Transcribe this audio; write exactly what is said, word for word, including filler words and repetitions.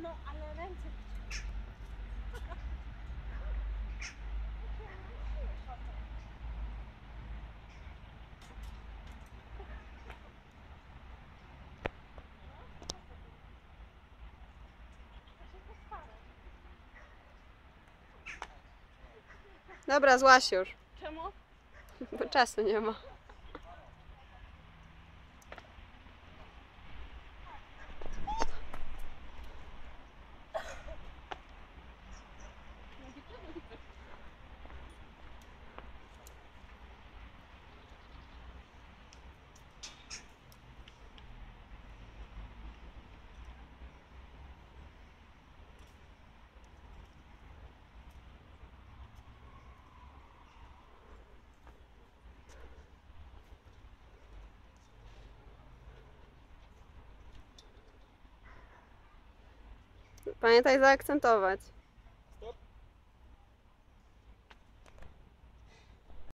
No, ale ręce... Dobra, złaś już, Czemu? bo czasu nie ma. Pamiętaj zaakcentować.